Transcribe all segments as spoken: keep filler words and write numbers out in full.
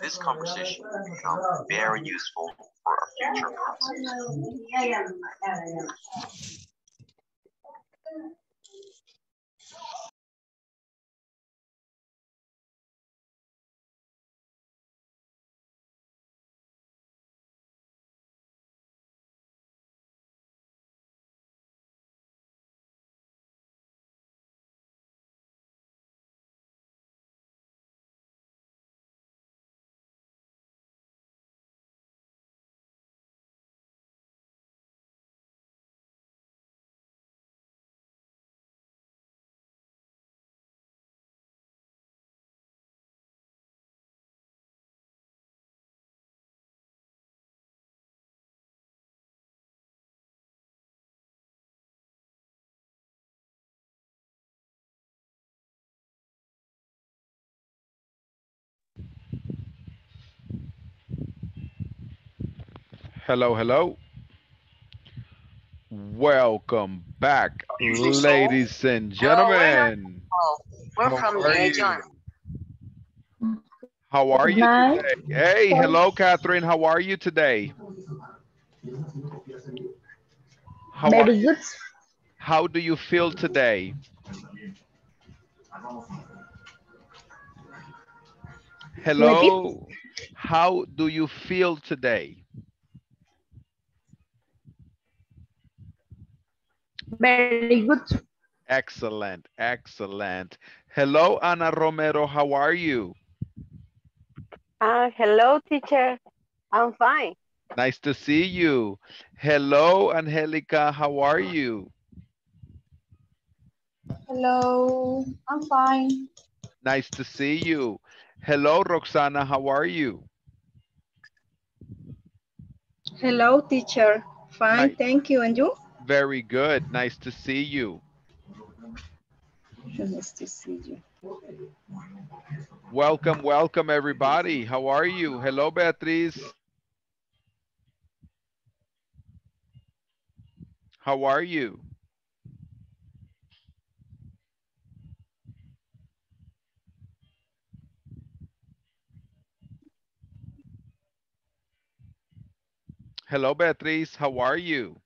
this conversation will become very useful for our future classes. Hello, hello. Welcome back, So, ladies and uh, we're not, gentlemen. uh, we're How from are Daejeon. you? How are Good you night. today? Hey, hello, Catherine. How are you today? How are Very you? good. How do you feel today? Repeat. Hello. How do you feel today? Very good. Excellent, excellent. Hello, Ana Romero. How are you? Uh, hello, teacher. I'm fine. Nice to see you. Hello, Angelica. How are you? Hello, I'm fine. Nice to see you. Hello, Roxana. How are you? Hello, teacher. Fine, Nice. thank you. And you? Very good. Nice to see you. Nice to see you. Welcome, welcome, everybody. How are you? Hello, Beatriz. How are you? Hello, Beatriz. How are you?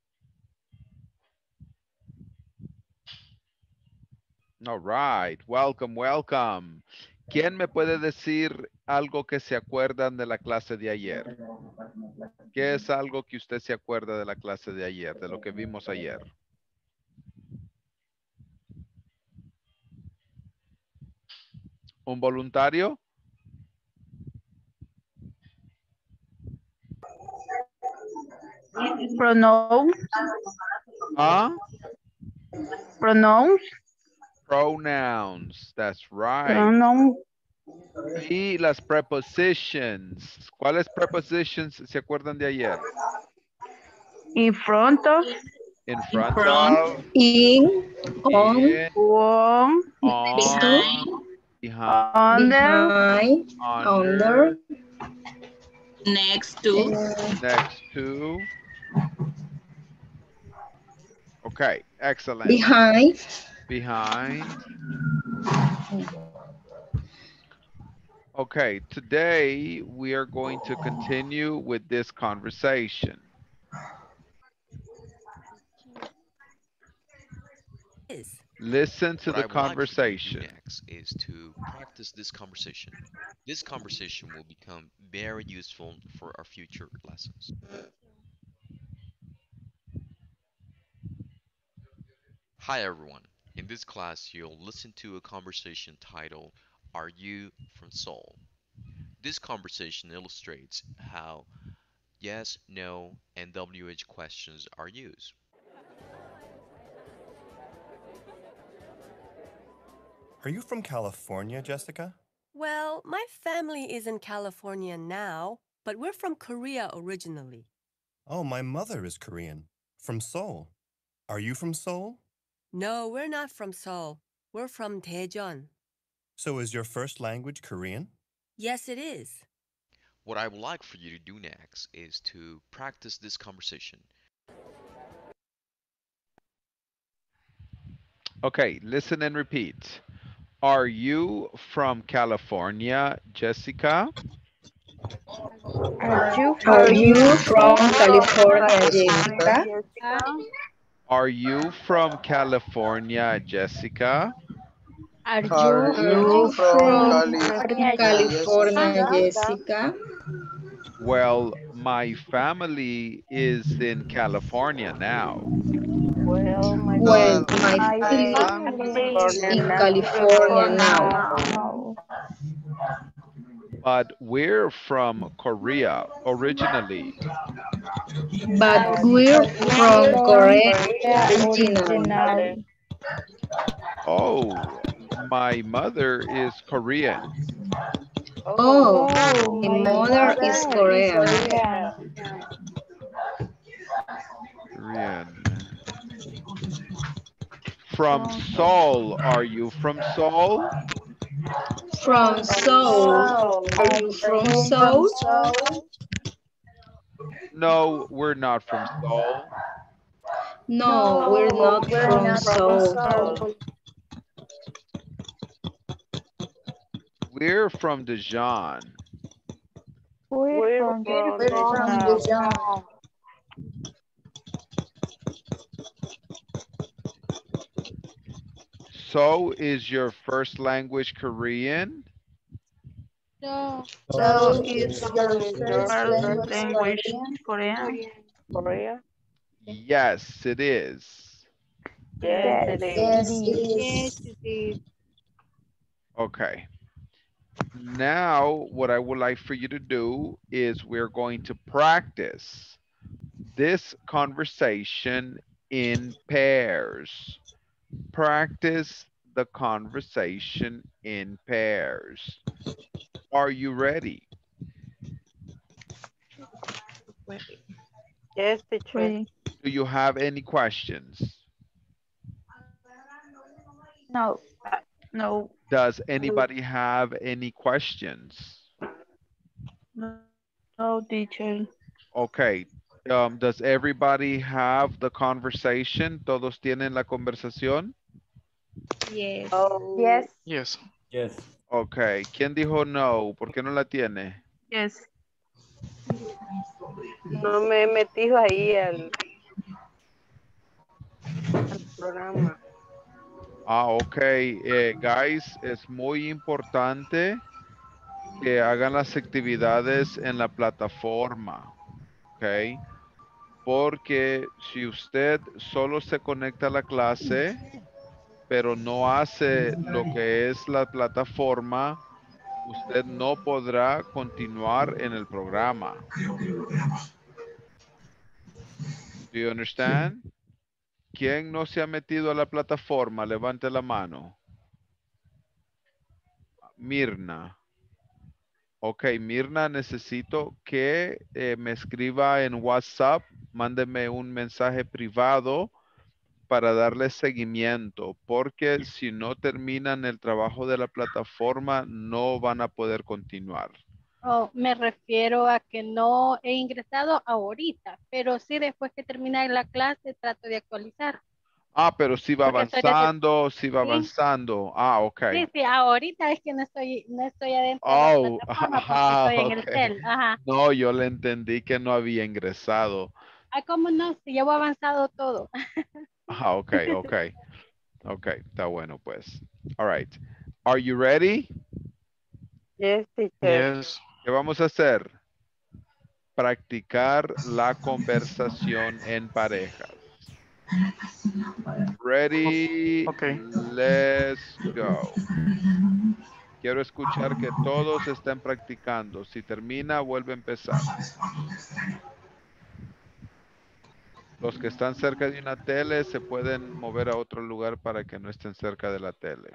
All right. Welcome, welcome. ¿Quién me puede decir algo que se acuerdan de la clase de ayer? ¿Qué es algo que usted se acuerda de la clase de ayer, de lo que vimos ayer? ¿Un voluntario? Pronouns. Ah, Pronouns. pronouns. That's right. Pronouns. Y las prepositions. ¿Cuáles prepositions se acuerdan de ayer? In front of. In In front front, of, in, on, in, On. next to, on, behind, Under. behind, under, under, Next to, uh, next to. Okay, excellent. behind. Behind. Okay, today we are going to continue with this conversation. Listen to What the I would like for you to do conversation. next is to practice this conversation. This conversation will become very useful for our future lessons. Hi everyone. In this class, you'll listen to a conversation titled, Are You from Seoul? This conversation illustrates how yes, no, and W H questions are used. Are you from California, Jessica? Well, my family is in California now, but we're from Korea originally. Oh, my mother is Korean, from Seoul. Are you from Seoul? No, we're not from Seoul. We're from Daejeon. So is your first language Korean? Yes, it is. What I would like for you to do next is to practice this conversation. Okay, listen and repeat. Are you from California, Jessica? Are you Are from you from California, California, Jessica? Jessica? Are you from California, Jessica? Are Are you you from from California, California, Jessica? Jessica? Well, my family is in California now, Well, my Well, Well, my my family family is is California in in now. California now, California California now. now? but we're from Korea originally. but But we're from We're from Korea Korea originally. originally. Oh, my mother is Korean. oh, Oh, Oh, my my mother is mother is Korean. Korean. Korean. From From Seoul. Are you from Seoul? From from Seoul. Seoul. Are Are you from you from Seoul? Seoul? No, we're not from Seoul. No, we're No, No, not we're we're not from not from from Seoul. Seoul. Seoul. We're from Daejeon. We're We're from from We're from Daejeon. Daejeon. So is your first language Korean? So, So So is is So your your is first your first first language language Korean? Korean? Korea? Yes, it is. Yes, Yes, it is. it Yes, it is. yes, is. it is. Okay. Now, what I would like for you to do is we're going to practice this conversation in pairs. Practice the conversation in pairs. Are you ready? Yes, teacher. Ready? Do you have any questions? No, no, Does anybody have any questions? no, no, teacher. Okay. Um, does everybody have the conversation? ¿Todos tienen la conversación? Yes. Oh, Yes, Yes. Ok. ¿Quién dijo no? ¿Por qué no la tiene? yes. no me he metido ahí al, al programa. Ah, ok. Eh, guys, es muy importante que hagan las actividades en la plataforma. Ok. Porque si usted solo se conecta a la clase, pero no hace lo que es la plataforma, usted no podrá continuar en el programa. Do you understand? ¿Quién no se ha metido a la plataforma? Levante la mano. Mirna. Ok, Mirna, necesito que eh, me escriba en WhatsApp, mándeme un mensaje privado para darle seguimiento, porque si no terminan el trabajo de la plataforma, no van a poder continuar. Oh, me refiero a que no he ingresado ahorita, pero sí después que termine la clase trato de actualizar. Ah, pero sí va Porque estoy de- avanzando, sí va sí, avanzando. Ah, ok. sí, sí, ahorita es que no estoy, no estoy adentro de la Oh, plataforma porque ajá, estoy en el ok. cel. Ajá. No, yo le entendí que no había ingresado. Ah, ¿cómo no? Si llevo avanzado todo. Ajá, ok, ok. Ok, está bueno pues. All right. Are you ready? Yes, teacher. Yes. ¿Qué vamos a hacer? Practicar la conversación en parejas. Ready, Okay. let's go. Quiero escuchar que todos estén practicando. Si termina, vuelve a empezar. Los que están cerca de una tele se pueden mover a otro lugar para que no estén cerca de la tele.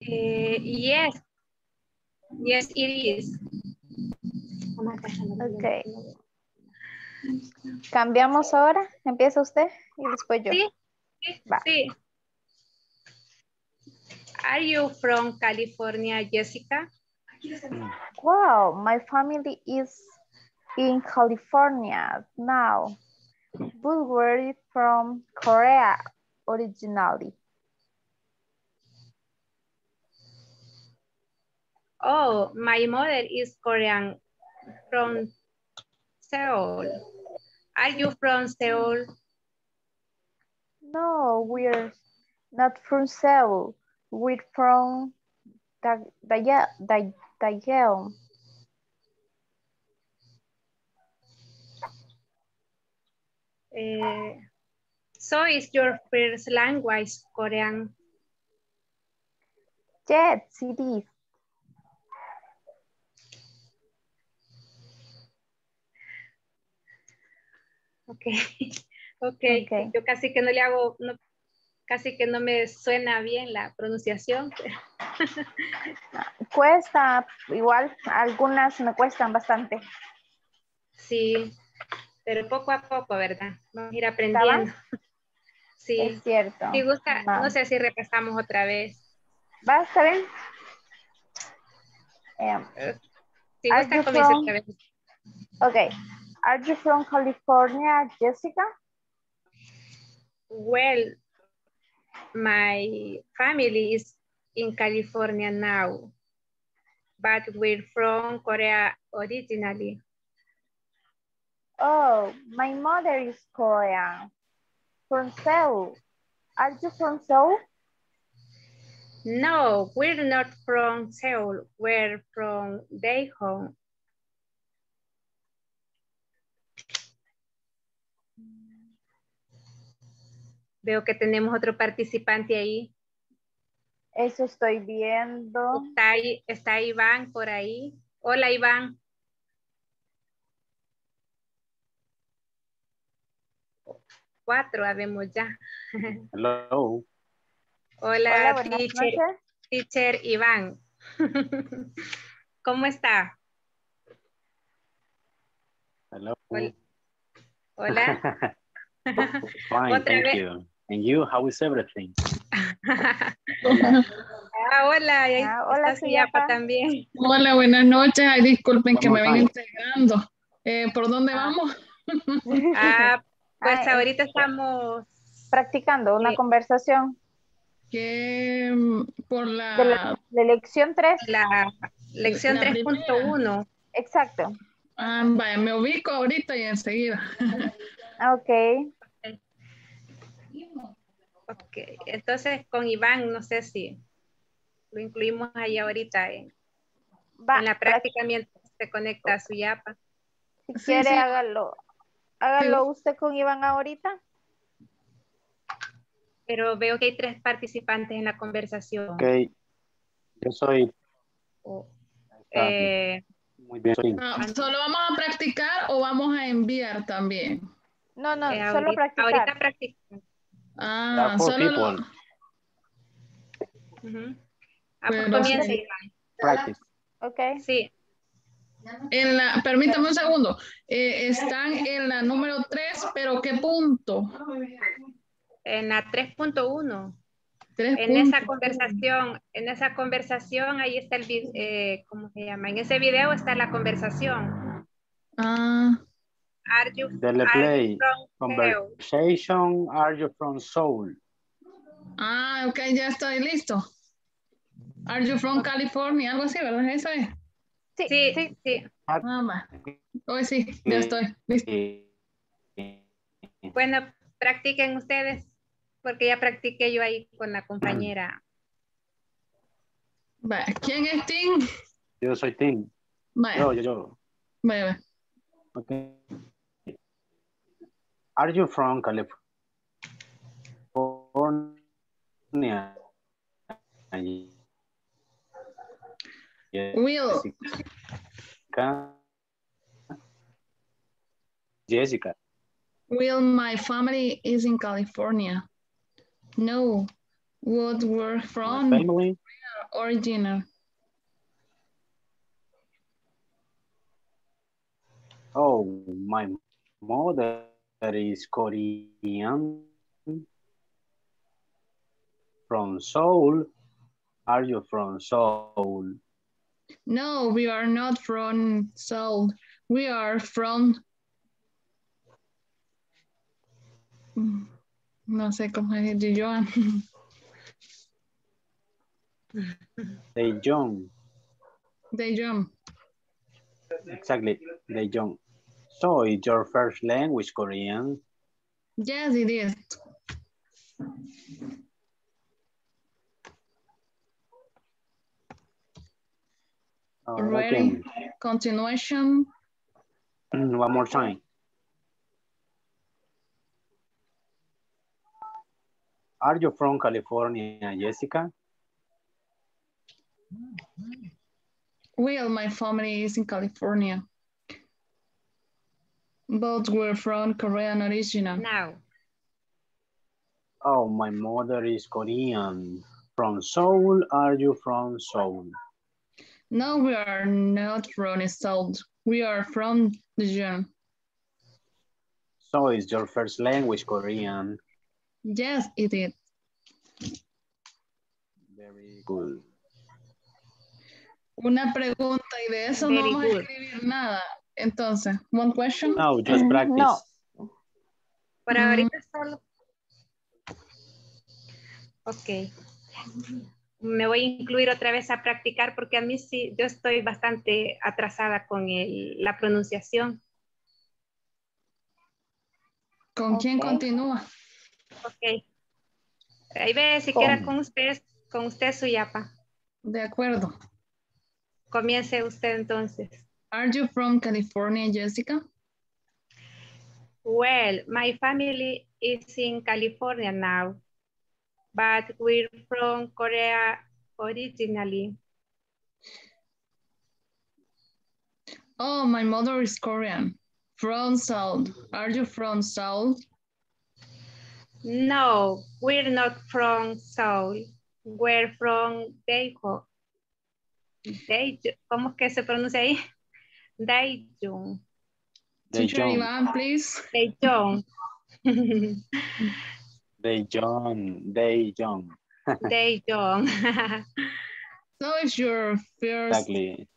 Eh, yes. Yes, it is. Ok. ¿Cambiamos ahora? ¿Empieza usted y después yo? Sí, sí, Va. sí. Are you from California, Jessica? Wow, my family is in California now, but we're from Korea originally. Oh, my mother is Korean from Seoul. Are you from Seoul? No, we're not from Seoul. We're from Da- Daya- Da- Daejeon. Uh, so is your first language Korean? Yes, it is. Okay. Okay. Okay. Yo casi que no le hago, no, casi que no me suena bien la pronunciación. Cuesta, igual, algunas me cuestan bastante. Sí, pero poco a poco, ¿verdad? Vamos a ir ¿Está aprendiendo. Sí. Es cierto. Si gusta, Va. no sé si repasamos otra vez. ¿Va? ¿Está bien? Eh, Si Are gusta, you comience from- otra vez. okay. Are you from California, Jessica? Well, my family is in California now, but we're from Korea originally. Oh, my mother is Korean. From Seoul. Are you from Seoul? No, we're not from Seoul, we're from Daejeon. Veo que tenemos otro participante ahí. Eso estoy viendo. Está, ahí, está Iván por ahí. Hola, Iván. Cuatro habemos ya. Hello. Hola, Hola, buenas teacher, noches. teacher Iván. ¿Cómo está? Hello. Hola. Hola. Fine, Otra thank vez. you. And you, how is everything? Ah, hola, ahí Ah, hola, está Suyapa Suyapa. también. Hola, buenas noches. Ay, disculpen que One me more vengo time. integrando. Eh, ¿Por dónde vamos? Ah, pues Ah, ahorita estamos practicando una eh, conversación Que mm, por de la, la, la lección tres. la lección la tres punto primera. uno. Exacto. Ah, vaya, me ubico ahorita y enseguida. Ok. Ok, entonces con Iván, no sé si lo incluimos ahí ahorita en, Va, en la práctica mientras se conecta a Suyapa. Si Sí, quiere, sí. hágalo. Hágalo usted con Iván ahorita. Pero veo que hay tres participantes en la conversación. Ok. Yo soy. O- Está eh, muy bien. Soy. Ah, ¿Solo vamos a practicar o vamos a enviar también? No, no, eh, solo ahorita, practicar. ahorita practicamos. Ah, There are four solo lo- people. Ujú. Ah, pues Pero comience, sí. Iván. Practice. Ok. Sí, En la, permítame un segundo. Eh, están en la número tres, pero ¿qué punto? en la tres punto uno. Tres En esa puntos. conversación, en esa conversación, ahí está el video, eh, ¿cómo se llama? En ese video está la conversación. Ah, Are you, Dele are you play. from Seoul? Conversation. Are you from Seoul? ah, ok, ya estoy listo. Are you from California? Algo así, ¿verdad? Eso es. Sí, Sí, sí. sí. Ah, va. Hoy sí, ya estoy listo. Bueno, practiquen ustedes, porque ya practiqué yo ahí con la compañera. Va, ¿quién es Tim? Yo soy Tim. Vaya, Yo, yo, yo. vaya, vaya. Okay. Are you from California? Will, Jessica. Jessica. Will, my family is in California. No, what we're My from family. original. Oh, my mother is Korean. From Seoul. Are you from Seoul? No, we are not from Seoul. We are from... No sé cómo es Daejeon. Daejeon. Daejeon. Exactly, Daejeon. So is your first language Korean? Yes, it is. Ready? Okay. Continuation. One more time. Are you from California, Jessica? Well, my family is in California. But we're from Korean original. Now. Oh, my mother is Korean. From Seoul, are you from Seoul? No, we are not from Seoul. We are from Daejeon. So is your first language Korean? Yes, it is. Very good. Una pregunta y de eso Very no vamos good. a escribir nada. Entonces, one question. No, just practice. No. Por Mm. ahorita solo. Ok. Me voy a incluir otra vez a practicar porque a mí sí, yo estoy bastante atrasada con el- la pronunciación. ¿Con quién Ok. continúa? Ok. Ahí ve, si Con- quiera con usted, con usted, Suyapa. De acuerdo. Comience usted entonces. Are you from California, Jessica? Well, my family is in California now, but we're from Korea originally. Oh, my mother is Korean. From Seoul. Are you from Seoul? No, we're not from Seoul. We're from Daejeon. Daejeon. ¿Cómo es que se pronuncia ahí? Daejeon. Teacher Daejeon. Iván, please. Daejeon. Daejeon. Daejeon. Daejeon. So it's your first Exactly.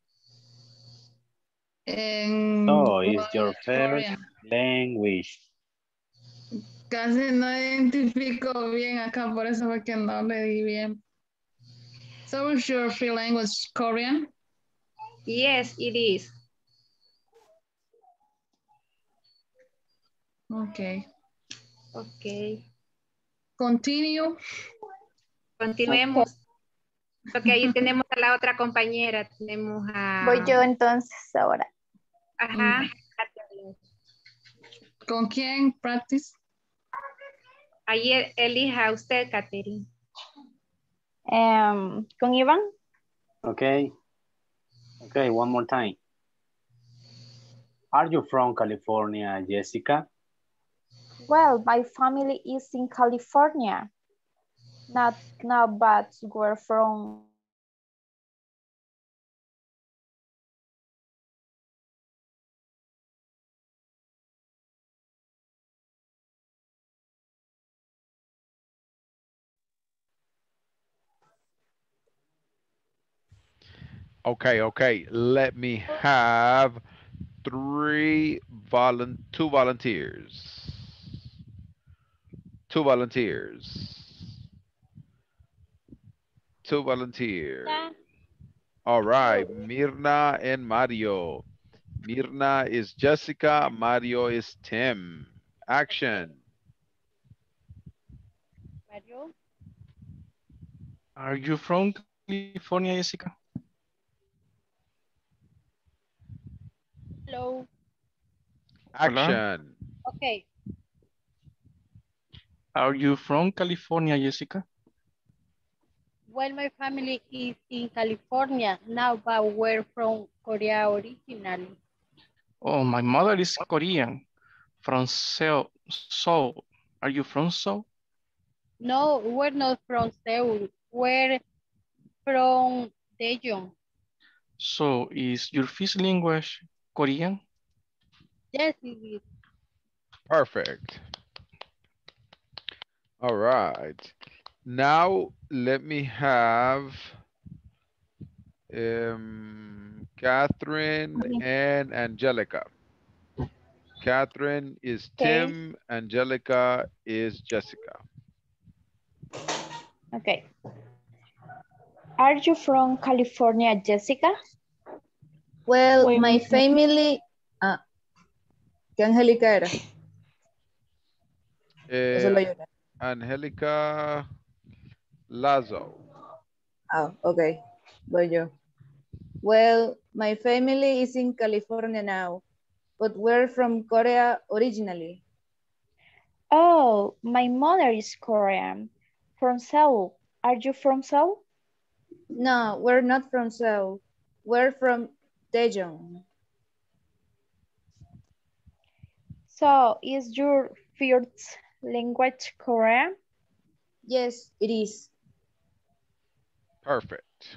en So is your first Korean. language. Casi no identifico bien acá, por eso fue que no le di bien. So is your free language Korean? Yes, it is. Okay. Ok. Continue. Continuemos. Porque ahí tenemos a la otra compañera. Tenemos a... Voy yo entonces ahora. Ajá. ¿Con quién practice? Ahí el- elija usted, Catherine. Em, con Iván. Okay. Okay, one more time. Are you from California, Jessica? Well, my family is in California. Not now, but we're from Okay, okay. Let me have three volun two volunteers. Two volunteers. Two volunteers. All right, Mirna and Mario. Mirna is Jessica, Mario is Tim. Action. Mario. Are you from California, Jessica? Hello. Action. Okay. Are you from California, Jessica? Well, my family is in California now, but we're from Korea originally. Oh, my mother is Korean. From Seoul. Seoul. Are you from Seoul? No, we're not from Seoul. We're from Daejeon. So is your first language Korean? Yes, it is. Perfect. All right. Now let me have um, Catherine and Angelica. Catherine is Okay. Tim, Angelica is Jessica. Okay. Are you from California, Jessica? Well, Wait, my wait, wait. family... Ah, ¿qué Angélica era? ¿O solo yo? Eh, Angelica Lazo. Ah, okay. Voy yo. Well, my family is in California now, but we're from Korea originally. Oh, my mother is Korean. From Seoul. Are you from Seoul? No, we're not from Seoul. We're from Daejeon. So, is your first language Korean? Yes, it is. Perfect.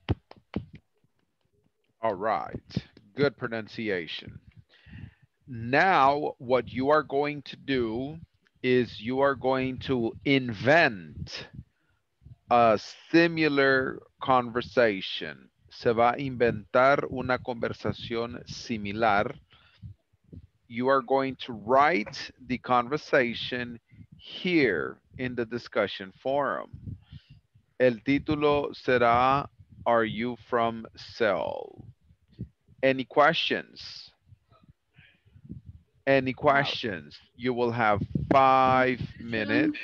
All right. Good pronunciation. Now, what you are going to do is you are going to invent a similar conversation. Se va a inventar una conversación similar. You are going to write the conversation here in the discussion forum. El título será, Are you from Seoul? Any questions? Any questions? You will have five minutes.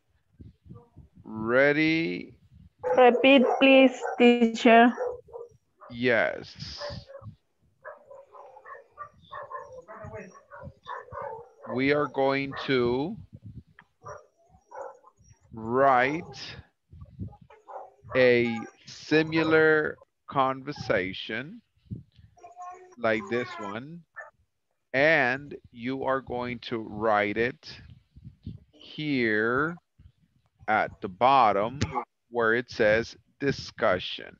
Ready? Repeat, please, teacher. Yes. We are going to write a similar conversation like this one, and you are going to write it here at the bottom where it says discussion.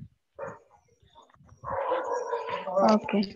Okay.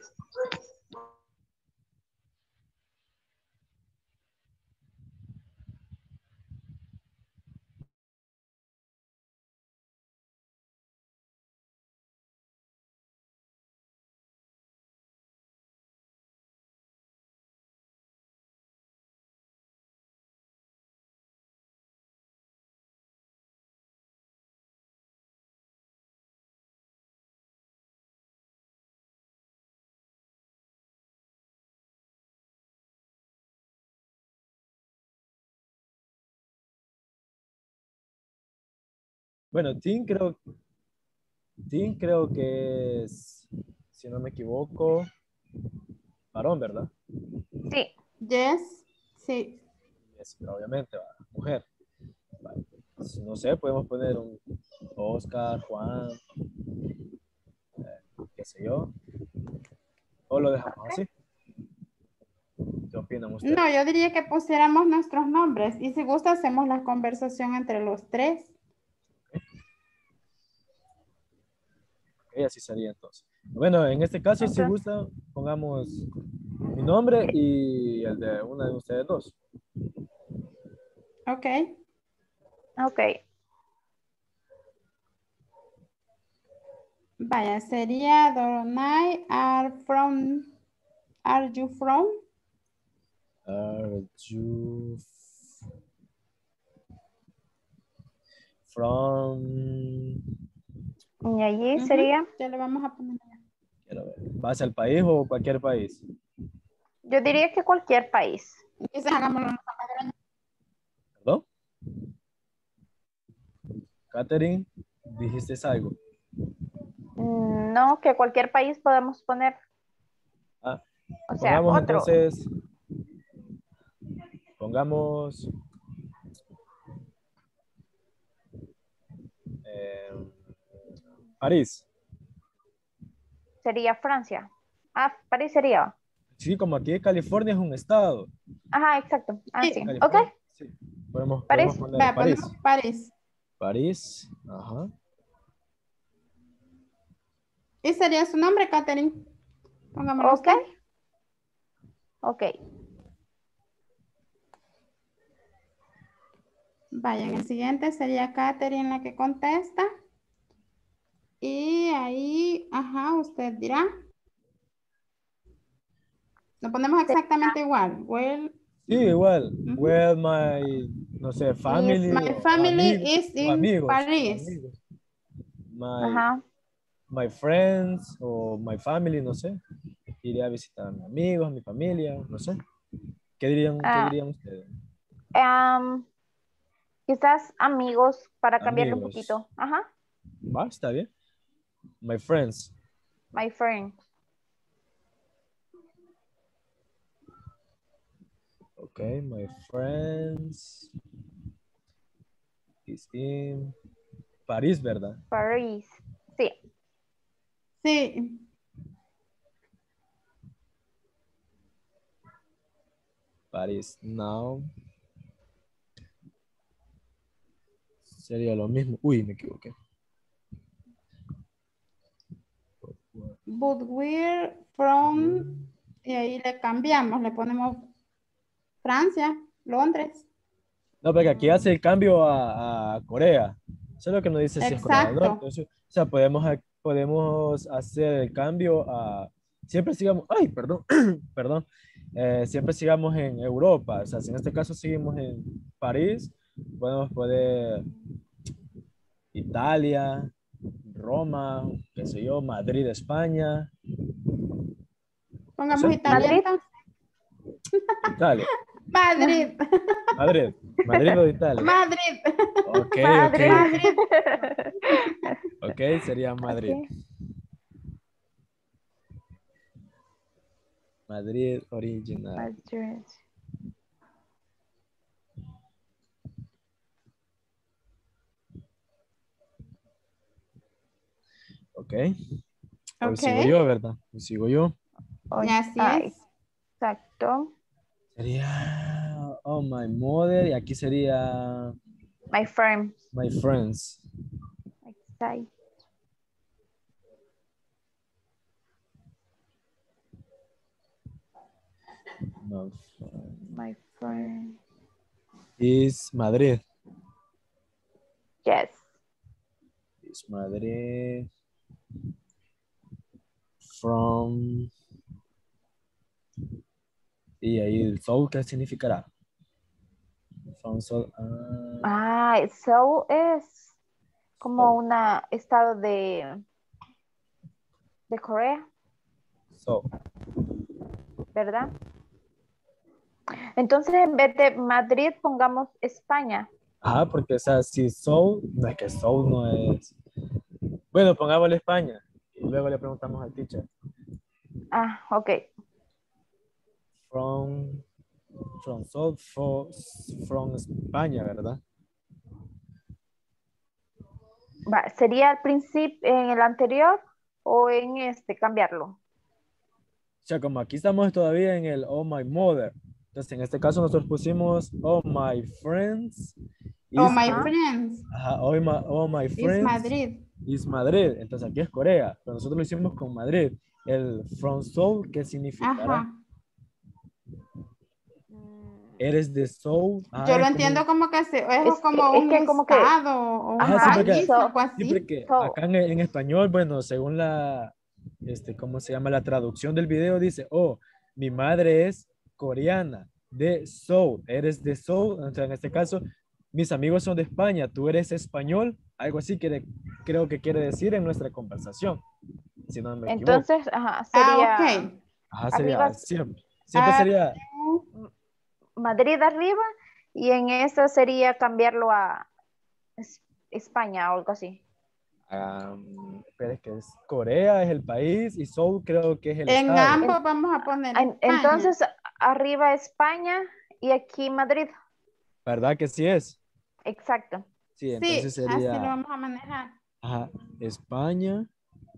Bueno, Tim creo, Tim creo que es, si no me equivoco, varón, ¿verdad? Sí. Yes. Sí. Es, pero obviamente, va, mujer. Vale. Si no sé, podemos poner un Oscar, Juan, eh, qué sé yo. O lo dejamos así. ¿Qué opinan ustedes? No, yo diría que pusiéramos nuestros nombres y si gusta hacemos la conversación entre los tres. Ok, así sería entonces. Bueno, en este caso, si gusta, pongamos mi nombre y el de una de ustedes dos. Ok. Ok. Vaya, sería Doronai, are from, are you from? Are you from... Y allí sería. Ya le vamos a poner allá. Quiero ver. ¿Vas al país o cualquier país? Yo diría que cualquier país. Entonces hagámoslo. ¿Perdón? Catherine, dijiste algo. No, que cualquier país podemos poner. Ah, o sea, pongamos otro. entonces, pongamos eh, París. Sería Francia. Ah, París sería. Sí, como aquí California es un estado. Ajá, exacto. Ah, sí. California, Ok. sí. Podemos, París. podemos poner Va, París. ponemos París. París, ajá. Y sería su nombre, Catherine. Pongámoslo Ok. usted. Ok. Vaya, en el siguiente sería Catherine la que contesta. Y ahí, ajá, usted dirá. Lo ponemos exactamente igual. Well, Sí, igual. Well, my, no sé, family. my o family amigos, is o in amigos, o Paris. amigos. My, Ajá. my friends o my family, no sé. Iré a visitar a mis amigos, a mi familia, no sé. ¿Qué dirían, qué Ah, dirían ustedes? Am, quizás amigos para cambiarle un Amigos. poquito. Ajá. Va, está bien. My friends. My friend. Okay, my friends is in París, ¿verdad? Paris. Sí. Sí. París now. Sería lo mismo. Uy, me equivoqué. But we're from, y ahí le cambiamos, le ponemos Francia, Londres. No, porque aquí hace el cambio a, a Corea. Eso es lo que nos dice si es Corea del Exacto. Norte. Eso- o sea, podemos, ha- podemos hacer el cambio a... Siempre sigamos... Ay, perdón. Perdón. Eh, siempre sigamos en Europa. O sea, si en este caso seguimos en París, podemos poder Italia, Roma, qué sé yo, Madrid, España. Pongamos Sí. Italia. Madrid. entonces. Italia. Madrid. Madrid. Madrid o Italia. Madrid. Ok, Madrid. ok. Ok, sería Madrid. Ok. Madrid original. Madrid. Ok. Hoy Ok. sigo yo, ¿verdad? Hoy sigo yo. Oy- Así ah, es. Exacto. Sería, oh, my mother. Y aquí sería My friend. my friends. Exacto. My friend My friend. is Madrid. Yes. Is Madrid from... Y ahí el soul, ¿qué significará? From soul, ah, Ah, Seoul es como un estado de, de Corea, so. ¿verdad? Entonces, en vez de Madrid, pongamos España. Ajá, porque o sea, si soul, no es que soul no es... Bueno, pongámosle España. Y luego le preguntamos al teacher. Ah, ok. From, from soul, for, from España, ¿verdad? Va, ¿sería al principio, en el anterior o en este, cambiarlo? O sea, como aquí estamos todavía en el oh my mother. Entonces, en este caso nosotros pusimos oh my friends. Oh, is my Cor- friends. Ajá, oh my, oh my Is friends. Madrid. is Madrid. Entonces aquí es Corea. Pero nosotros lo hicimos con Madrid. El from Seoul, ¿qué significará? Ajá. Eres de Seoul. Ah, Yo es lo como- entiendo como que se, es, Es como que- es un que como que- estado o un Ajá, sí, porque- país, so- algo así. Sí, porque So- acá en, en español, bueno, según la, este, ¿cómo se llama? La traducción del video dice, oh, mi madre es coreana, de Seoul, eres de Seoul, o sea, en este caso, mis amigos son de España, tú eres español, algo así quiere, creo que quiere decir en nuestra conversación, si no me equivoco. Entonces, ajá, sería Ah, ok. Ajá, sería, arriba- siempre, siempre Ah, sería, Madrid arriba y en esta sería cambiarlo a Es- España o algo así. um, pero es que es Corea es el país y Seoul creo que es el En estado. ambos vamos a poner En- España. entonces, arriba España y aquí Madrid. ¿Verdad que sí es? Exacto. Sí, Sí, entonces así lo sería, vamos a manejar. ajá, España.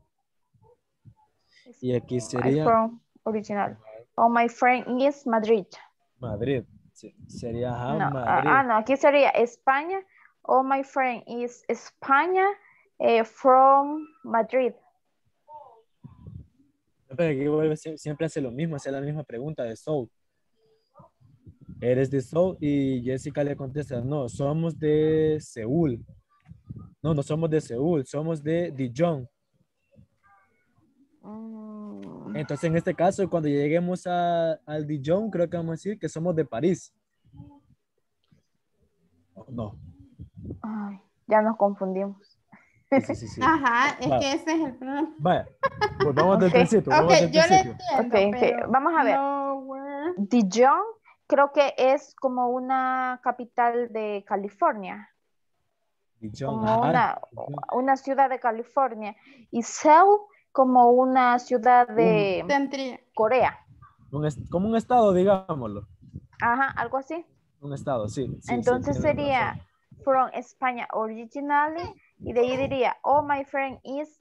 Y aquí My sería from original. Oh, my friend is Madrid. Madrid. Sí, sería ajá, No, Madrid. ah, no, aquí sería España. Oh, my friend is España eh, from Madrid. Pues aquí vuelve, sie- siempre hace lo mismo, hace la misma pregunta de Seoul. ¿Eres de Seoul? Y Jessica le contesta, no, somos de Seúl. No, no somos de Seúl, somos de Dijon. Mm, Entonces, en este caso, cuando lleguemos a, al Dijon, creo que vamos a decir que somos de París. ¿O no? ay, ya nos confundimos. Sí, sí, sí, sí. Ajá, es Va, que ese es el problema. vaya, volvamos del Ok. principio, volvamos Ok, del yo le principio. entiendo, Ok, ok. pero Vamos a ver. nowhere. Dijon creo que es como una capital de California, Dijon, como ajá. una, Dijon. una ciudad de California. Y Seúl como una ciudad de Tendría. Corea. Un est- como un estado, digámoslo. Ajá, algo así. Un estado, sí, sí, sí, Entonces tienes sería razón. from España originally y de ahí diría, oh, my friend is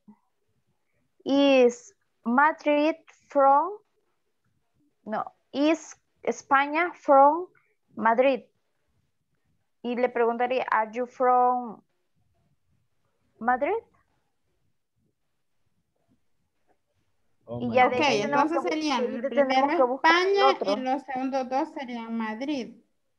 is Madrid from, no, is España from Madrid. Y le preguntaría, are you from Madrid? Oh Y my ya de Ok, ahí God. tenemos entonces que, serían de ahí el tenemos primero que buscar el España y otro. los segundos dos serían Madrid.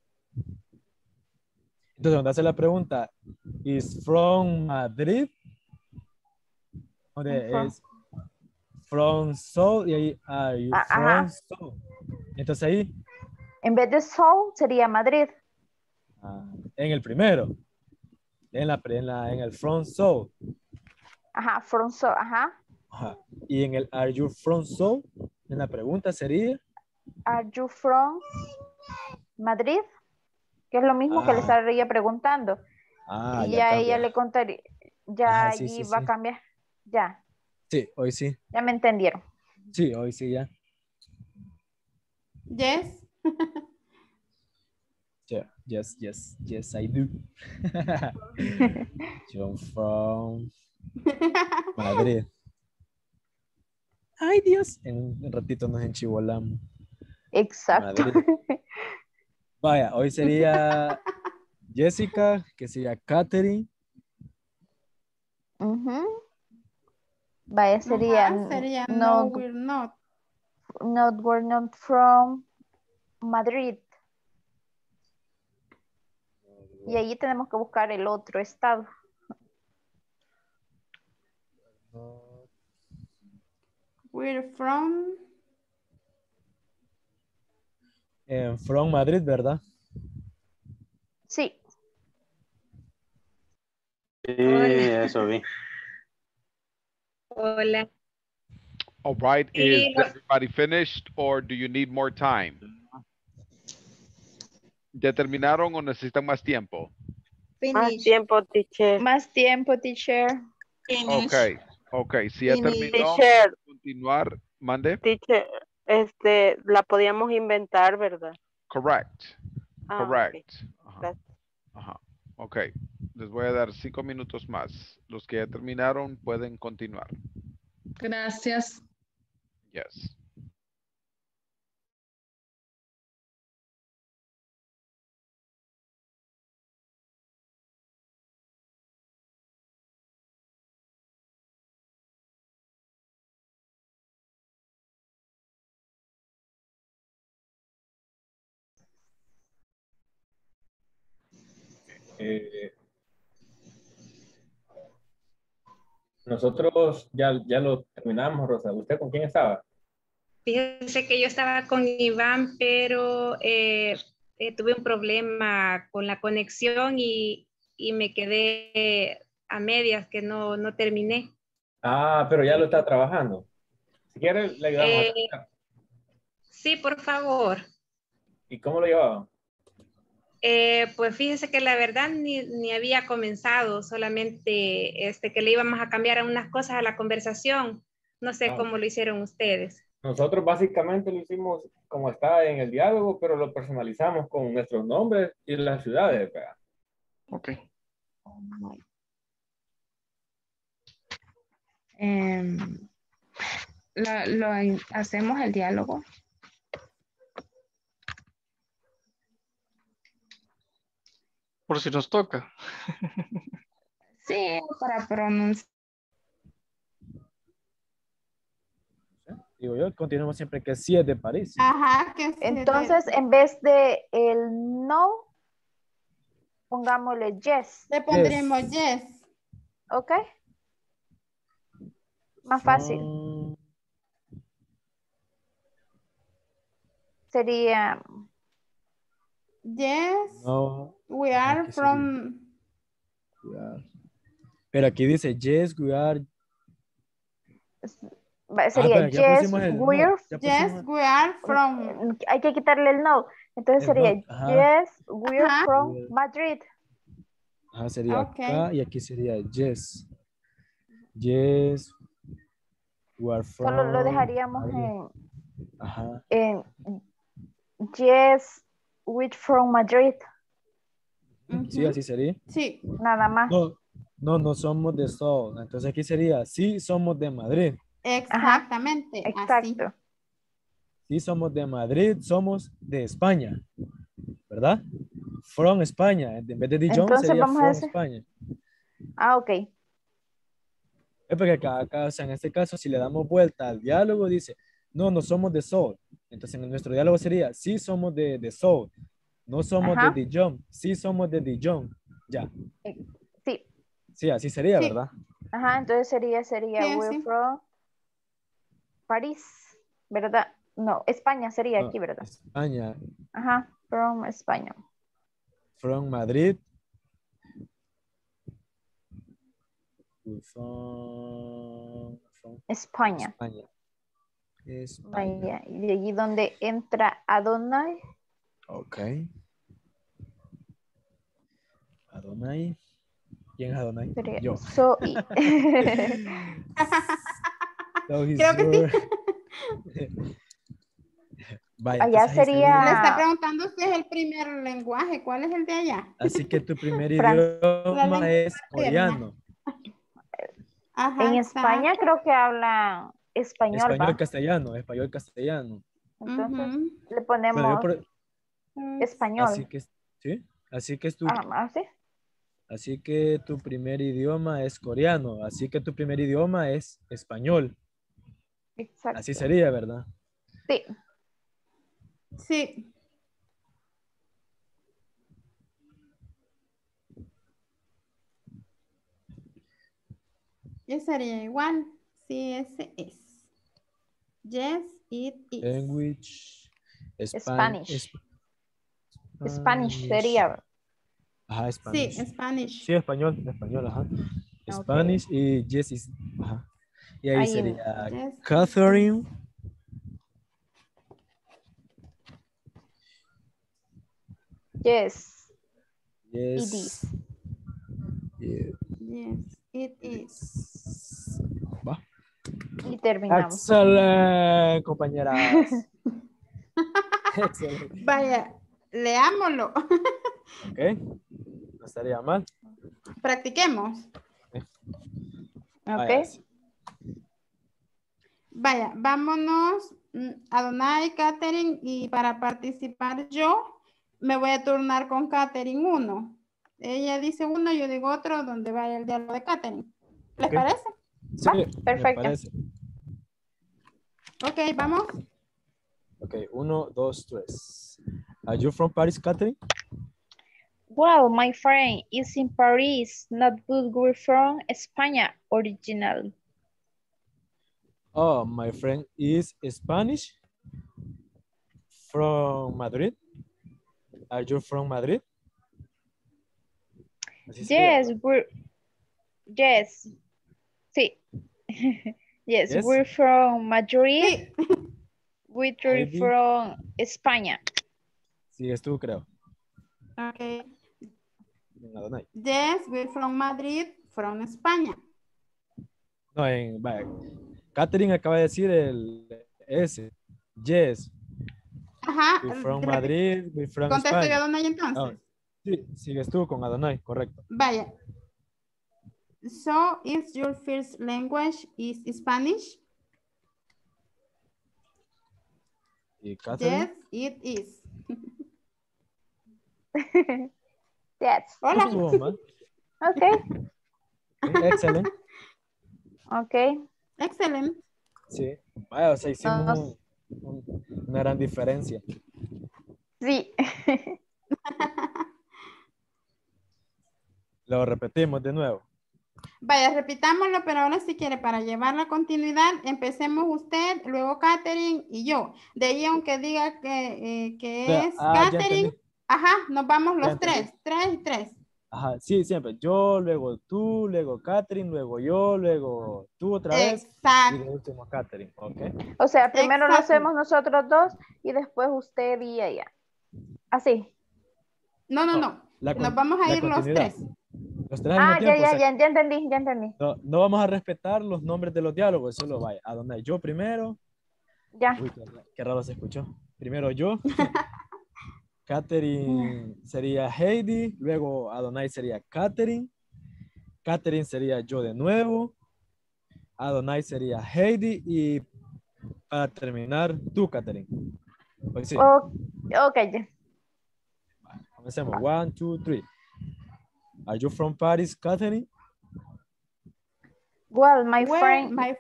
Entonces, cuando hace la pregunta, ¿is from Madrid? Donde From- es from Seoul y ahí, are you Ah, from ajá. Seoul? Entonces ahí, En vez de Seoul sería Madrid. ah, en el primero, en, la, en, la, en el from Seoul. Ajá, from Seoul, ajá. Ajá. Y en el are you from Seoul, en la pregunta sería, Are you from Madrid? Que es lo mismo que le ah, estaría preguntando. ah, Y ya ya ella cambia. le contaría, ya Ajá, sí, allí sí, va a sí. cambiar. Ya, Sí, hoy sí. ya me entendieron. Sí, hoy sí ya. Yes. Yeah, yes, yes, yes, I do. You're from Madrid. Ay, Dios. En un ratito nos enchivolamos. Exacto. Madrid. Vaya, hoy sería Jessica, que sería Katherine. Ujú. Vaya, sería, Ajá, sería no, not, we're not. not, we're not from Madrid. Y allí tenemos que buscar el otro estado. We're from. Eh, from Madrid, ¿verdad? Sí. Sí, Hola. eso vi. Hola. All right, is Sí, lo- everybody finished or do you need more time? ¿Ya terminaron o necesitan más tiempo? Más Finish. tiempo, teacher. Más tiempo, teacher. Finish. Ok, ok, si ya Finish. terminó, Teacher, continuar, mande. teacher, este, la podíamos inventar, ¿verdad? Correct, Ah, ok. correct. Ajá, Gracias. ajá. Ok, les voy a dar cinco minutos más. Los que ya terminaron pueden continuar. Gracias. Yes. Eh, nosotros ya, ya lo terminamos, Rosa. ¿Usted con quién estaba? Fíjese que yo estaba con Iván, pero eh, eh, tuve un problema con la conexión y, y me quedé a medias que no, no terminé. Ah, pero ya lo está trabajando. Si quiere, le ayudamos a Eh, terminar. sí, por favor. ¿Y cómo lo llevaban? Eh, pues fíjese que la verdad ni, ni había comenzado, solamente este, que le íbamos a cambiar unas cosas a la conversación. No sé Ah, cómo lo hicieron ustedes. nosotros básicamente lo hicimos como está en el diálogo, pero lo personalizamos con nuestros nombres y las ciudades. ¿Verdad? Ok. Em, lo, lo hacemos el diálogo. Por si nos toca. Sí, para pronunciar. Digo yo, continuamos siempre que sí es de París. Ajá, que sí es de- Entonces, en vez de el no, pongámosle yes. Le pondremos yes. ¿Ok? Más fácil. From- Sería Yes, No. we are Aquí from... we are- Pero aquí dice, yes, we are. va- sería pero ya yes, pusimos el no, we're, ya Yes, pusimos- we are from... hay que quitarle el no. Entonces El sería not, ajá. yes, we're Ajá. from Madrid. Ajá, sería Ok. acá y aquí sería yes. Yes, we are from. Solo lo dejaríamos Madrid. en, Ajá. en yes, we're from Madrid. Sí, así sería. Sí. Nada más. No, no, no somos de Sol. Entonces aquí sería, sí somos de Madrid. Exactamente. Así. Exacto. Sí somos de Madrid, somos de España. ¿Verdad? From España. En vez de Dijon Entonces sería vamos a from decir- España. Ah, ok. Es porque acá, acá, o sea, en este caso, si le damos vuelta al diálogo, dice, no, no somos de Seoul. Entonces, en nuestro diálogo sería, sí somos de, de Seoul. No somos Ajá. de Dijon. Sí somos de Dijon. Ya. Sí. Sí, así sería, Sí. ¿verdad? Ajá, entonces sería, sería Sí, we're sí. from París, ¿verdad? No, España sería No, aquí, ¿verdad? España. Ajá, from España. From Madrid. From, from España. España. España. Vaya, y de allí donde entra Adonai. Ok. Adonai. ¿Quién es Adonai? Sería Yo. Zoe. So he's Creo que your- Vaya, Allá entonces ahí sería- Le está preguntando si es el primer lenguaje. ¿Cuál es el de allá? Así que tu primer Fran- idioma lengua es materna. coreano. Ajá, En exacto. España creo que hablan español, Español ¿va? castellano, español castellano. Entonces Ujú. le Pero yo ponemos por- español. así que sí, así que es tu, Ah, ¿ah, sí? así que tu primer idioma es coreano, así que tu primer idioma es español. Exacto. Así sería, ¿verdad? Sí. Sí. Yo sería igual. Sí, ese es. Yes, it is. Language, Span- Spanish. es- Spanish sería. Ajá, Sí, Spanish. Spanish. Sí, español, español, ajá. Ok. Spanish y yes is, ajá. Y ahí Ahí, sería yes, Catherine. Yes, Yes. it is. Yeah. Yes, it is. Va. Y terminamos. Excelente, compañeras. Excelente. Vaya, leámoslo. Ok. No estaría mal. Practiquemos. Vaya, Ok. sí. Vaya, vámonos. mm, Adonai, Catherine, y para participar yo, me voy a turnar con Catherine uno. Ella dice uno, yo digo otro, donde vaya el diálogo de Catherine. ¿Les Ok. parece? Sí, me perfecto. parece. Ok, vamos. Ok, uno, dos, tres. Are you from Paris, Catherine? Well, my friend is in Paris, not but we're from España originally. Oh, my friend is Spanish. From Madrid. Are you from Madrid? Así sería, Yes, ¿verdad? we're, yes, sí. yes, Yes. we're from Madrid, Sí. we're Maybe. from España. Sigues tú, creo. Ok. En Adonai. Yes, we're from Madrid, from España. No, en, vaya. Catherine acaba de decir el S. Yes. Ajá. We're from repite. Madrid, we're from Contesto yo España. Adonai entonces. Oh, sí, sigues tú con Adonai, correcto. Vaya. So, is your first language is Spanish? ¿Y Catherine? Yes, it is. Yes. No Hola. estuvo mal. Okay. Ok, excelente. Okay. Excelente. Sí. Vaya, o sea, hicimos No, un- un- una gran diferencia. sí. Lo repetimos de nuevo. Vaya, repitámoslo, pero ahora si quiere, para llevar la continuidad, empecemos usted, luego Catherine y yo. De ahí, aunque diga que, eh, que Vea, es ah, ya Catherine, entendí. ajá, nos vamos Ya los entendí. tres, tres y tres. Ajá, sí, siempre. Yo, luego tú, luego Catherine, luego yo, luego tú otra vez. Y de Exacto. último Catherine, ¿ok? O sea, primero lo Exacto. hacemos nosotros dos y después usted y ella. Así. No, no, No, no. la, Nos con- vamos a la ir los continuidad. tres. Los tres al mismo Ah, ya, tiempo, o ya, sea, ya, ya entendí, ya entendí. no, no vamos a respetar los nombres de los diálogos, solo vaya. A donde yo primero. Ya. Uy, qué, ra- qué raro se escuchó. Primero yo. Catherine sería Heidi. Luego Adonai sería Catherine. Catherine sería yo de nuevo. Adonai sería Heidi. Y para terminar, tú, Catherine. Pues sí, O- ok, ya. comencemos. One, two, three. Are you from Paris, Catherine? Well, my Well, friend. my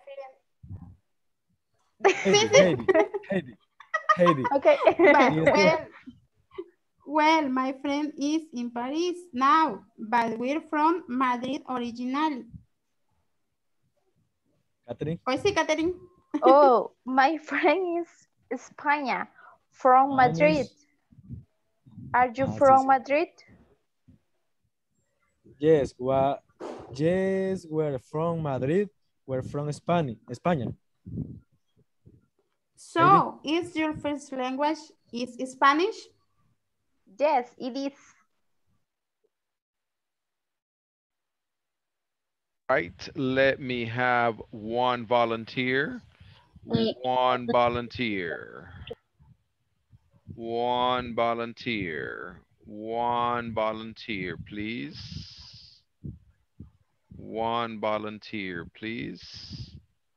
Heidi, Heidi, Heidi, Heidi. Okay. But, Y usted, well, well, my friend is in Paris now, but we're from Madrid originally. Catherine. Hoy sí, Catherine. Oh, my friend is España, from Madrid. Spanish. Are you Ah, sí, from sí. Madrid? Yes, wa- yes, we're from Madrid. We're from Spain, España. So, is your first language is Spanish? Yes, it is. Right, let me have one volunteer. One volunteer. One volunteer. One volunteer, please. One volunteer, please.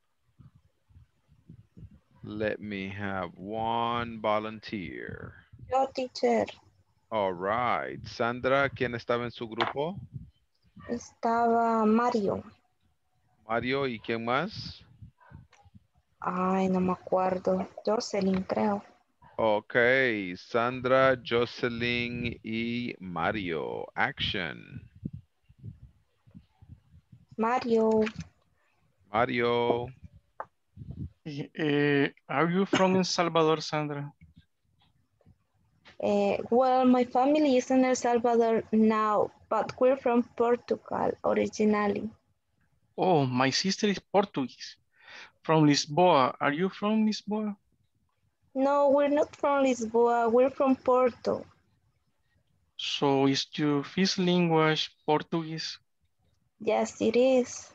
Let me have one volunteer. Yo, teacher. All right. Sandra, ¿quién estaba en su grupo? Estaba Mario. Mario, ¿y quién más? Ay, no me acuerdo. Jocelyn, creo. Ok, Sandra, Jocelyn y Mario. Action. Mario. Mario. Eh, are you from El Salvador, Sandra? Eh, well, my family is in El Salvador now, but we're from Portugal originally. Oh, my sister is Portuguese. From Lisboa. Are you from Lisboa? No, we're not from Lisboa. We're from Porto. So is your first language Portuguese? Yes, it is.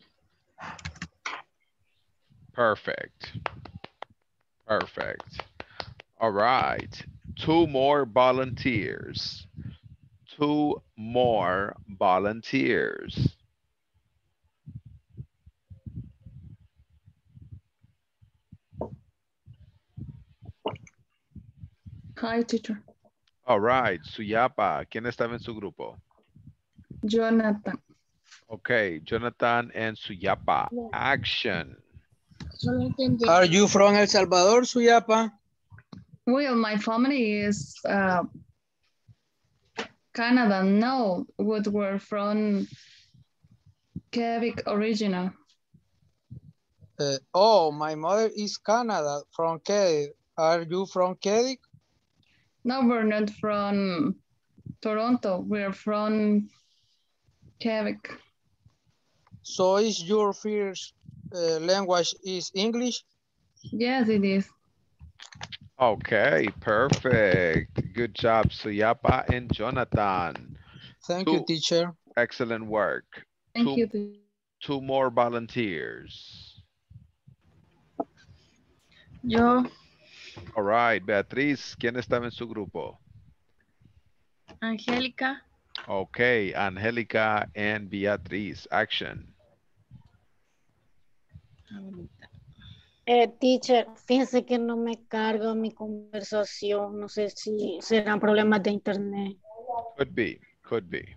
Perfect. Perfect. All right. Two more volunteers. Two more volunteers. Hi, teacher. All right. Suyapa, ¿quién estaba en su grupo? Jonathan. Okay, Jonathan and Suyapa. Action. Are you from El Salvador, Suyapa? Well, my family is uh, Canada. No, we were from Quebec original. Uh, oh, my mother is Canada, from Quebec. Are you from Quebec? No, we're not from Toronto. We're from Quebec. So is your first uh, language is English? Yes, it is. Okay, perfect. Good job, Suyapa and Jonathan. Thank two, you, teacher. Excellent work. Thank two, you. Teacher. Two more volunteers. Yo, All right, Beatriz, ¿quién estaba en su grupo? Angélica. Okay, Angélica and Beatriz. Action. Eh, teacher, fíjese que no me carga mi conversación. No sé si serán problemas de internet. Could be, could be.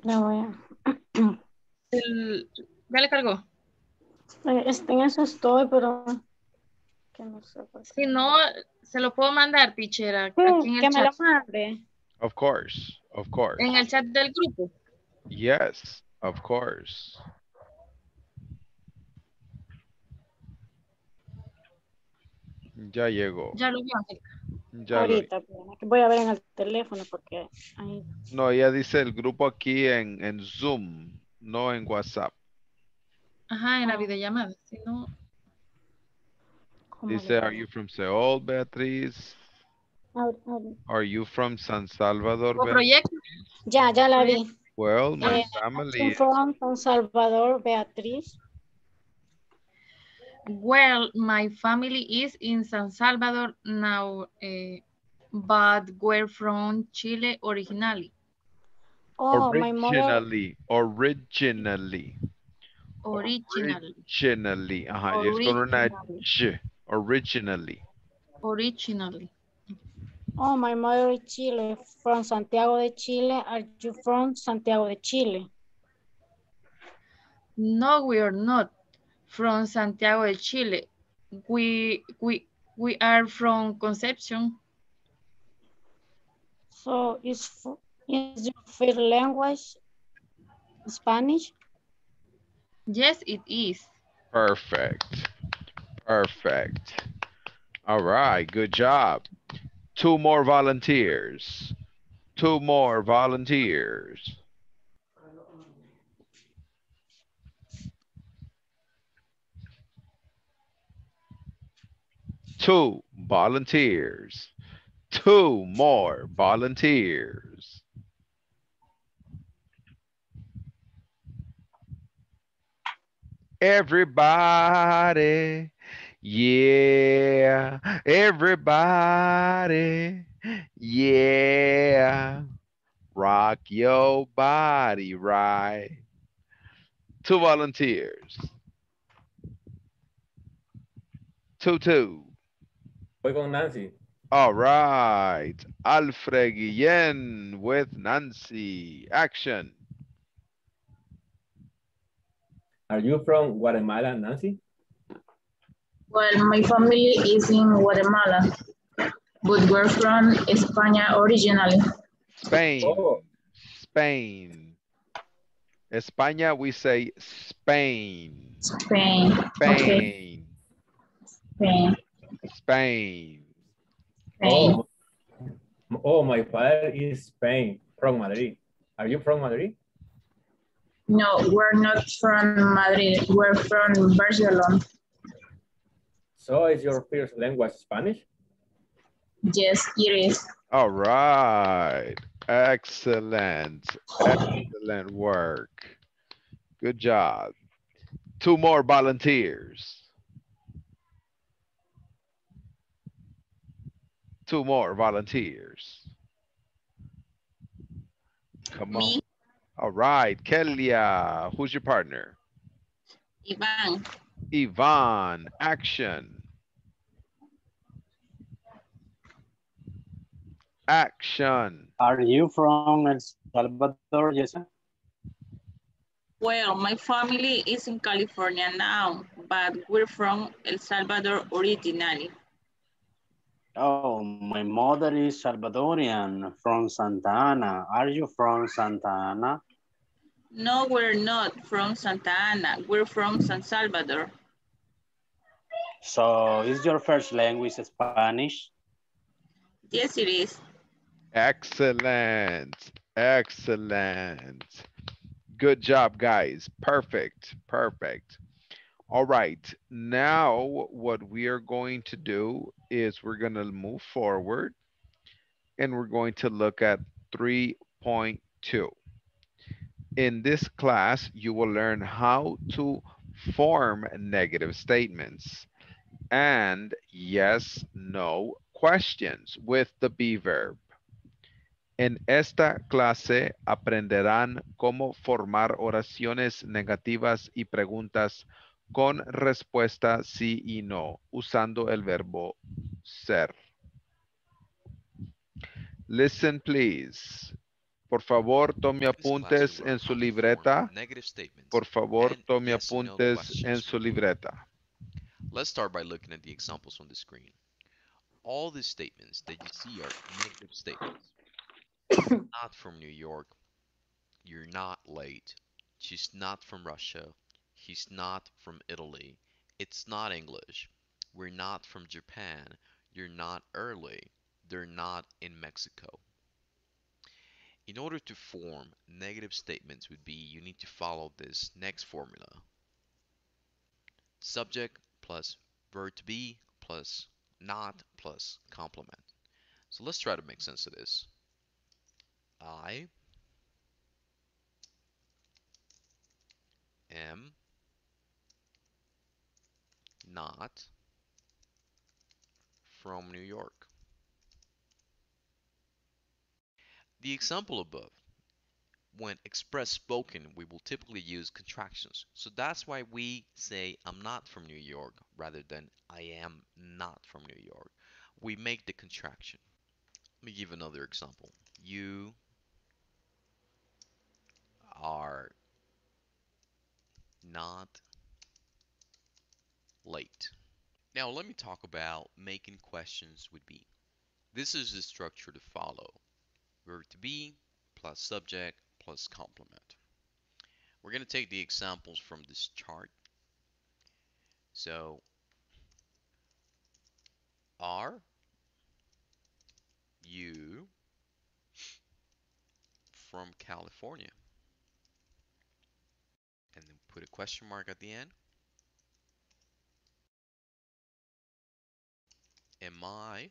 Ya voy a... El- ¿Ya le cargó? Eh, este, en eso estoy, pero que no sé por qué. Si no, se lo puedo mandar, teacher, a- Sí, aquí en el que me lo chat. mande. Of course, of course. En el chat del grupo. Yes, of course. Ya llegó. Ya lo vi, Angélica. Ya lo Ahorita, pero voy a ver en el teléfono porque ahí. No, ella dice el grupo aquí en, en Zoom, no en WhatsApp. Ajá, en la videollamada. Si no, ¿Cómo Dice, le are hago? you from Seoul, Beatriz? Ahor- ahor- Are you from San Salvador, o Beatriz? proyecto. Ya, ya la vi. Well, my Eh, family I'm is... from San Salvador, Beatriz. Well, my family is in San Salvador now, eh, but we're from Chile originally. Oh, my mother. Originally, originally, Originally. originally. Ajá, y es con una Originally. ch, originally. Originally. Oh, my mother is Chile. From Santiago de Chile. Are you from Santiago de Chile? No, we are not from Santiago de Chile. We we we are from Concepción. So is f- is your first language Spanish? Yes, it is. Perfect, perfect. All right, good job. Two more volunteers. Two more volunteers. Two volunteers. Two more volunteers. Everybody, yeah, everybody, yeah, rock your body right. Two volunteers. Two, two. Voy con Nancy. All right, Alfred Guillen with Nancy. Action. Are you from Guatemala, Nancy? Well, my family is in Guatemala, but we're from Spain originally. Spain. Oh. Spain. España, we say Spain. Spain. Spain. Spain. Spain. Oh, oh, my father is Spain, from Madrid. Are you from Madrid? No, we're not from Madrid. We're from Barcelona. So is your first language Spanish? Yes, it is. All right. Excellent. Excellent work. Good job. Two more volunteers. Two more volunteers. Come on. Me. All right. Kelia, who's your partner? Ivan. Yvonne, action. Action. Are you from El Salvador, Jessica? Well, my family is in California now, but we're from El Salvador originally. Oh, my mother is Salvadorian, from Santa Ana. Are you from Santa Ana? No, we're not from Santa Ana. We're from San Salvador. So is your first language Spanish? Yes, it is. Excellent. Excellent. Good job, guys. Perfect. Perfect. All right. Now, what we are going to do is we're going to move forward and we're going to look at three point two. In this class, you will learn how to form negative statements and yes, no questions with the be verb. En esta clase aprenderán cómo formar oraciones negativas y preguntas con respuesta sí y no, usando el verbo ser. Listen, please. Por favor, tome In this class, apuntes you'll learn en su how to form libreta. negative statements Por favor, and tome yes and no apuntes questions en with su B. libreta. Let's start by looking at the examples on the screen. All these statements that you see are negative statements. Not from New York. You're not late. She's not from Russia. He's not from Italy. It's not English. We're not from Japan. You're not early. They're not in Mexico. In order to form negative statements would be you need to follow this next formula. Subject plus verb to be plus not plus complement. So let's try to make sense of this. I am not from New York. The example above, when expressed spoken, we will typically use contractions. So that's why we say I'm not from New York rather than I am not from New York. We make the contraction. Let me give another example. You are not late. Now let me talk about making questions with be. This is the structure to follow. Verb to be plus subject plus complement. We're going to take the examples from this chart. So, are you from California? And then put a question mark at the end. Am I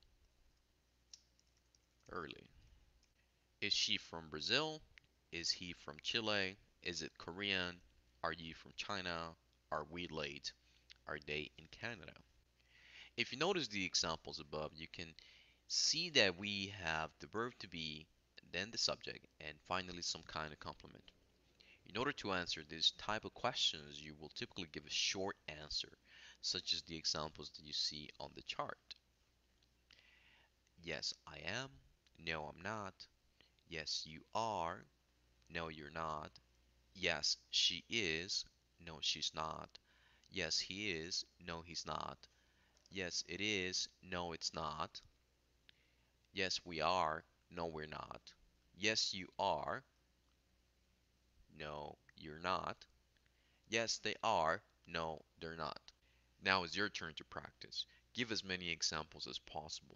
early? Is she from Brazil? Is he from Chile? Is it Korean? Are you from China? Are we late? Are they in Canada? If you notice the examples above, you can see that we have the verb to be, then the subject, and finally some kind of complement. In order to answer this type of questions, you will typically give a short answer, such as the examples that you see on the chart. Yes, I am. No, I'm not. Yes, you are. No, you're not. Yes, she is. No, she's not. Yes, he is. No, he's not. Yes, it is. No, it's not. Yes, we are. No, we're not. Yes, you are. No, you're not. Yes, they are. No, they're not. Now it's your turn to practice. Give as many examples as possible.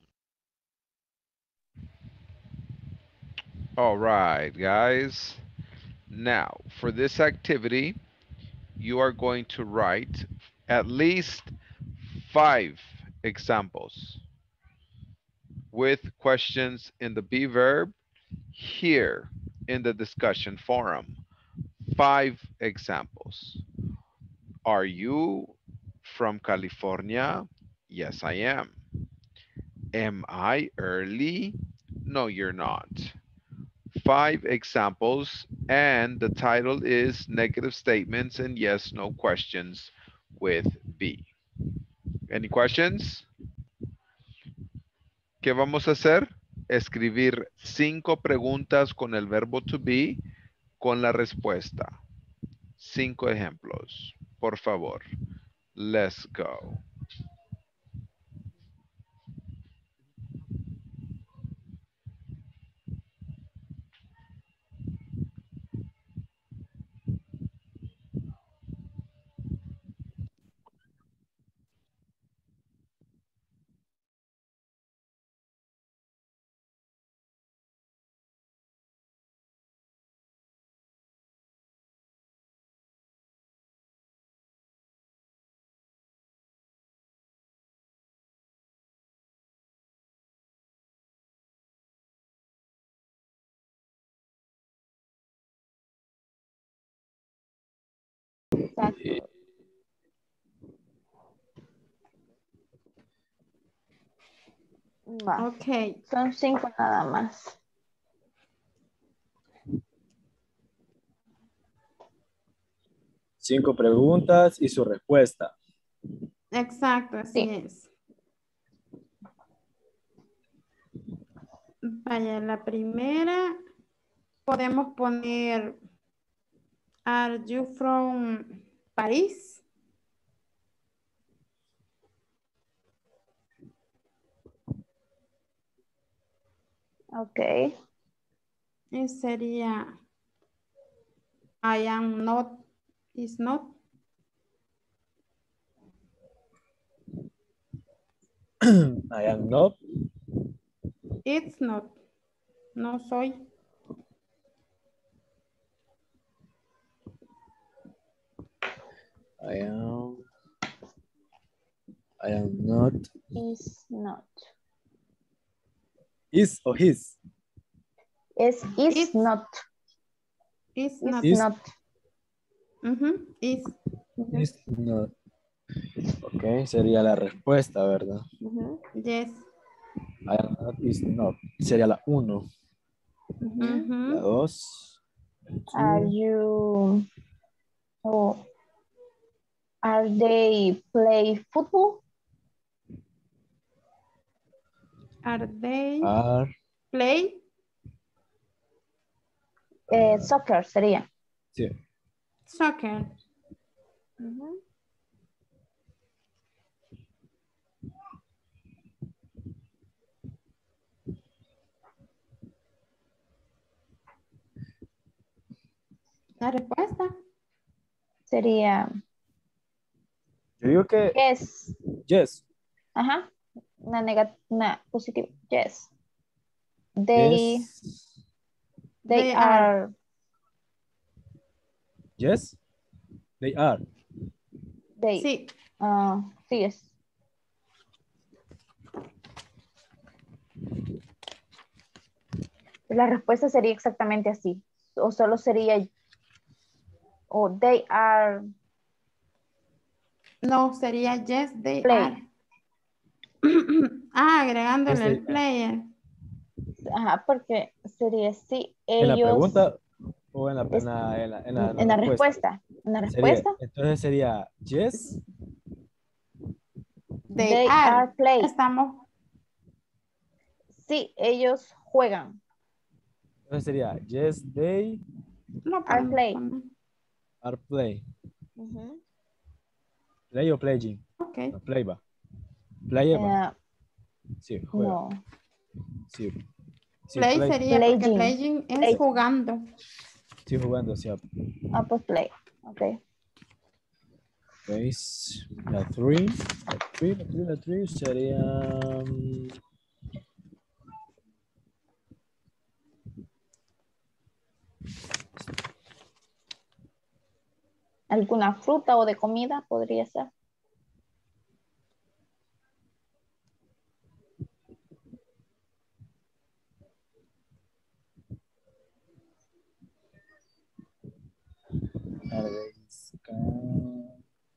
All right, guys. Now, for this activity, you are going to write at least five examples with questions in the be verb here in the discussion forum. Five examples. Are you from California? Yes, I am. Am I early? No, you're not. Five examples, and the title is Negative Statements and Yes, No Questions with be. Any questions? ¿Qué vamos a hacer? Escribir cinco preguntas con el verbo to be con la respuesta. Cinco ejemplos, por favor. Let's go. Exacto. Va. Ok. Son cinco nada más. Cinco preguntas y su respuesta. Exacto, así Sí. es. Vaya, la primera podemos poner, are you from Paris? Ok. Y sería, I am not, is not. I am not. It's not. No soy. I am. I am not. Is not. Is or his? Es is It's not. Is Is not. Is. not. Ujú, is. Ujú, Is not. Ok, sería la respuesta, ¿verdad? ujú, Yes. I am not is not. Sería la uno. ujú. La Ujú. dos. Are two. you, oh, are they play football? Are they Are. play? Eh, soccer sería. Sí. Soccer. Ujú. La respuesta. Sería Yo digo que yes. yes. Ajá. Una negativa, una positiva. Yes. They, Yes. they, They are. are, Yes. They are. they, Sí. ah, sí es. La respuesta sería exactamente así. O solo sería, o they are No, sería yes, they play. are. Ah, agregándole Este, el player. Ajá, porque sería sí, ¿En la ellos. pregunta o en la, en es- la, en la, en la- en la la respuesta. En la Sería, respuesta, entonces sería yes. They, they are. are play. Estamos. Sí, ellos juegan. Entonces sería yes, they No Are podemos play. poner. are play. Ujú. Play o playing. Ok. No, play va. Play va. Eh, Sí, juega. no. Sí. Sí, Play play. sería porque Playing. playing es Play. jugando. Sí, jugando, sí. Ah, pues play. Ok. Veis, la three, la three, la three, la three sería mm, ¿Alguna fruta o de comida podría ser? Harvey's Can-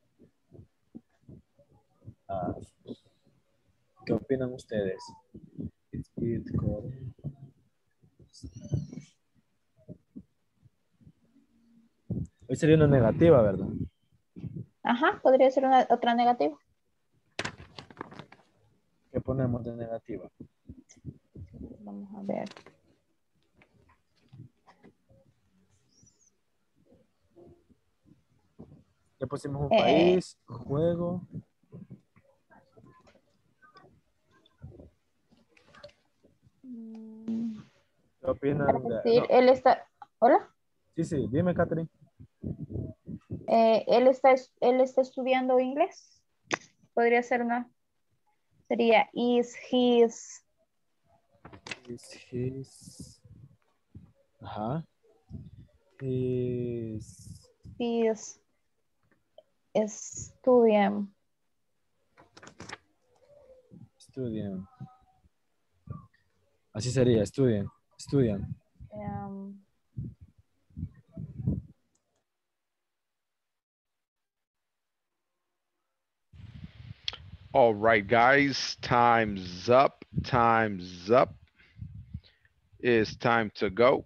ah, ¿qué opinan ustedes? It's it correct. Hoy sería una negativa, ¿verdad? Ajá, podría ser una, otra negativa. ¿Qué ponemos de negativa? Vamos a ver. Ya pusimos un Eh, país, juego. mm, ¿Qué opinan para de...? decir, No. él está, hola, Sí, sí, dime, Catherine. Eh, él está, él está estudiando inglés. Podría ser una, sería is his, Is his... Ajá. Is... his student. Estudian. Así sería, estudian. Estudian. Um, All right, guys, time's up. Time's up. It's time to go.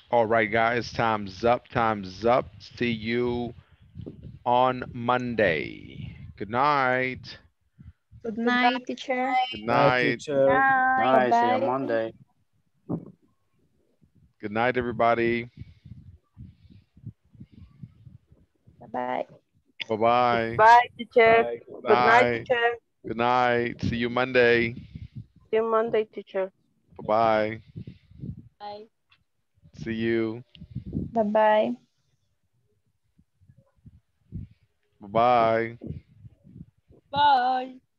All right, guys, time's up, time's up. See you on Monday. Good night. Good night, teacher. Good Bye, night. teacher. Bye, see you Bye. Monday. Good night, everybody. Bye. Bye-bye. Bye, teacher. Bye. Good night, Bye. teacher. Good night. See you Monday. See you Monday, teacher. Bye-bye. Bye. See you. Bye-bye. Bye-bye. Bye.